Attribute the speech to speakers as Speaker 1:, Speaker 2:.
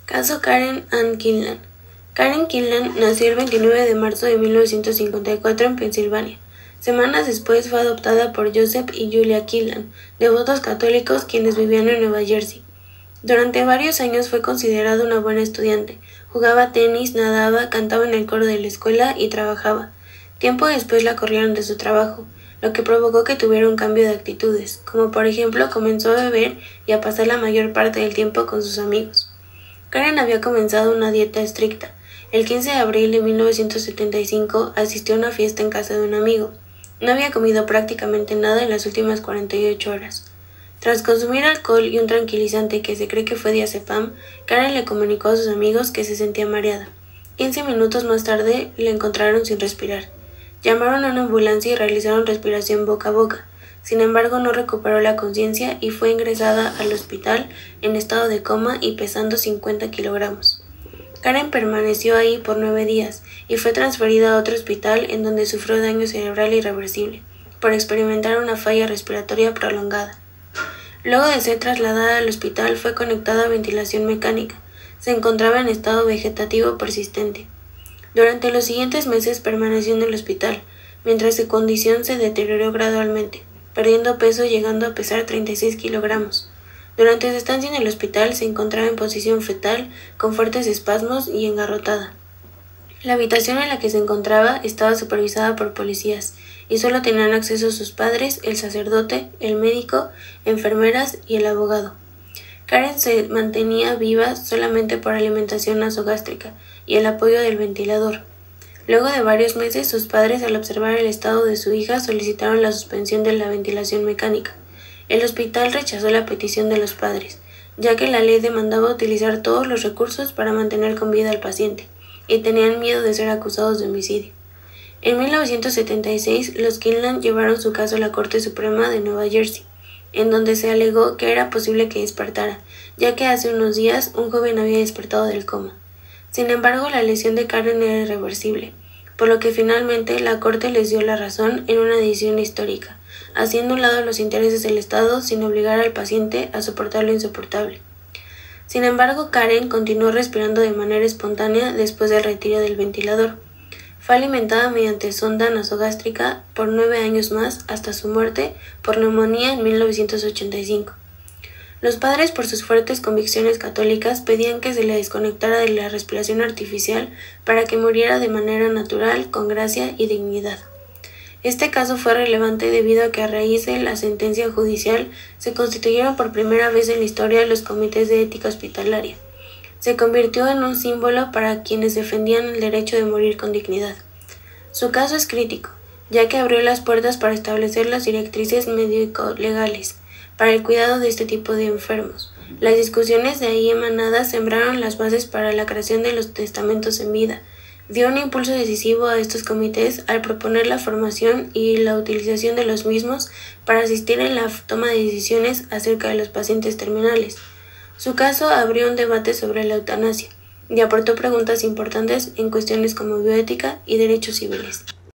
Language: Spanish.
Speaker 1: Caso Karen Ann Quinlan. Karen Quinlan nació el 29 de marzo de 1954 en Pensilvania. Semanas después fue adoptada por Joseph y Julia Quinlan, devotos católicos quienes vivían en Nueva Jersey. Durante varios años fue considerada una buena estudiante. Jugaba tenis, nadaba, cantaba en el coro de la escuela y trabajaba. Tiempo después la corrieron de su trabajo, lo que provocó que tuviera un cambio de actitudes, como por ejemplo comenzó a beber y a pasar la mayor parte del tiempo con sus amigos. Karen había comenzado una dieta estricta. El 15 de abril de 1975 asistió a una fiesta en casa de un amigo. No había comido prácticamente nada en las últimas 48 horas. Tras consumir alcohol y un tranquilizante que se cree que fue diazepam, Karen le comunicó a sus amigos que se sentía mareada. 15 minutos más tarde la encontraron sin respirar. Llamaron a una ambulancia y realizaron respiración boca a boca. Sin embargo, no recuperó la conciencia y fue ingresada al hospital en estado de coma y pesando 50 kilogramos. Karen permaneció ahí por 9 días y fue transferida a otro hospital en donde sufrió daño cerebral irreversible, por experimentar una falla respiratoria prolongada. Luego de ser trasladada al hospital fue conectada a ventilación mecánica. Se encontraba en estado vegetativo persistente. Durante los siguientes meses permaneció en el hospital, mientras su condición se deterioró gradualmente, perdiendo peso llegando a pesar 36 kilogramos. Durante su estancia en el hospital se encontraba en posición fetal, con fuertes espasmos y engarrotada. La habitación en la que se encontraba estaba supervisada por policías, y solo tenían acceso sus padres, el sacerdote, el médico, enfermeras y el abogado. Karen se mantenía viva solamente por alimentación nasogástrica y el apoyo del ventilador. Luego de varios meses, sus padres, al observar el estado de su hija, solicitaron la suspensión de la ventilación mecánica. El hospital rechazó la petición de los padres, ya que la ley demandaba utilizar todos los recursos para mantener con vida al paciente, y tenían miedo de ser acusados de homicidio. En 1976, los Quinlan llevaron su caso a la Corte Suprema de Nueva Jersey, en donde se alegó que era posible que despertara, ya que hace unos días un joven había despertado del coma. Sin embargo, la lesión de Karen era irreversible, por lo que finalmente la Corte les dio la razón en una decisión histórica, haciendo a un lado los intereses del Estado sin obligar al paciente a soportar lo insoportable. Sin embargo, Karen continuó respirando de manera espontánea después del retiro del ventilador. Fue alimentada mediante sonda nasogástrica por 9 años más hasta su muerte por neumonía en 1985. Los padres, por sus fuertes convicciones católicas, pedían que se le desconectara de la respiración artificial para que muriera de manera natural, con gracia y dignidad. Este caso fue relevante debido a que a raíz de la sentencia judicial se constituyeron por primera vez en la historia los comités de ética hospitalaria. Se convirtió en un símbolo para quienes defendían el derecho de morir con dignidad. Su caso es crítico, ya que abrió las puertas para establecer las directrices médico-legales para el cuidado de este tipo de enfermos. Las discusiones de ahí emanadas sembraron las bases para la creación de los testamentos en vida. Dio un impulso decisivo a estos comités al proponer la formación y la utilización de los mismos para asistir en la toma de decisiones acerca de los pacientes terminales. Su caso abrió un debate sobre la eutanasia y aportó preguntas importantes en cuestiones como bioética y derechos civiles.